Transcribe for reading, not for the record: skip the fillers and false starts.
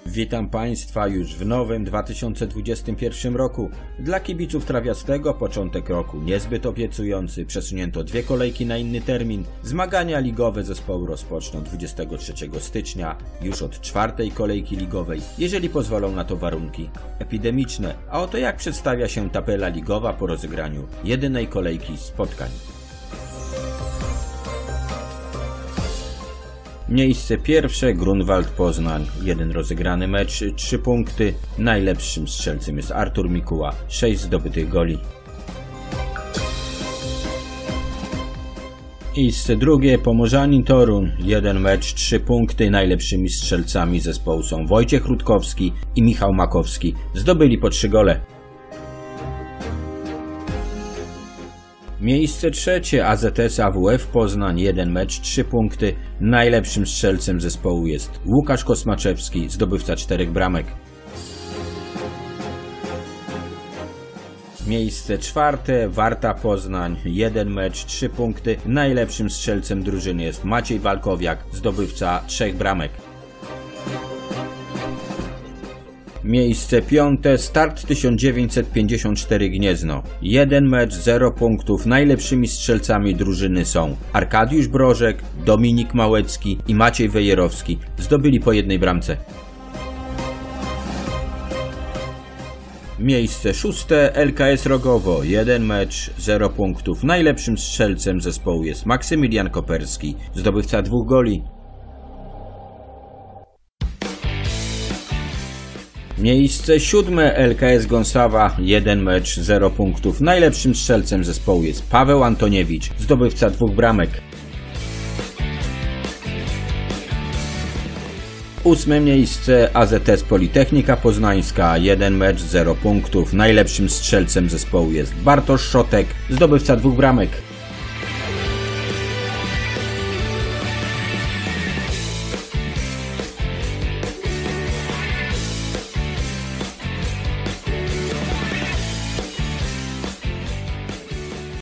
Witam Państwa już w nowym 2021 roku. Dla kibiców trawiastego początek roku niezbyt obiecujący, przesunięto 2 kolejki na inny termin. Zmagania ligowe zespołu rozpoczną 23 stycznia, już od 4. kolejki ligowej, jeżeli pozwolą na to warunki epidemiczne. A oto jak przedstawia się tabela ligowa po rozegraniu jedynej kolejki spotkań. Miejsce pierwsze Grunwald Poznań, 1 rozegrany mecz, 3 punkty. Najlepszym strzelcem jest Artur Mikuła, 6 zdobytych goli. Miejsce drugie Pomorzanin Toruń, 1 mecz, 3 punkty. Najlepszymi strzelcami zespołu są Wojciech Rutkowski i Michał Makowski, zdobyli po 3 gole. Miejsce trzecie AZS AWF Poznań, 1 mecz, 3 punkty. Najlepszym strzelcem zespołu jest Łukasz Kosmaczewski, zdobywca 4 bramek. Miejsce czwarte Warta Poznań, 1 mecz, 3 punkty. Najlepszym strzelcem drużyny jest Maciej Walkowiak, zdobywca 3 bramek. Miejsce piąte Start 1954 Gniezno, 1 mecz, 0 punktów. Najlepszymi strzelcami drużyny są Arkadiusz Brożek, Dominik Małecki i Maciej Wejerowski, zdobyli po 1 bramce. Miejsce szóste LKS Rogowo, 1 mecz, 0 punktów. Najlepszym strzelcem zespołu jest Maksymilian Koperski, zdobywca 2 goli. Miejsce siódme LKS Gąsawa, 1 mecz, 0 punktów. Najlepszym strzelcem zespołu jest Paweł Antoniewicz, zdobywca 2 bramek. 8 miejsce AZS Politechnika Poznańska, 1 mecz, 0 punktów. Najlepszym strzelcem zespołu jest Bartosz Szotek, zdobywca 2 bramek.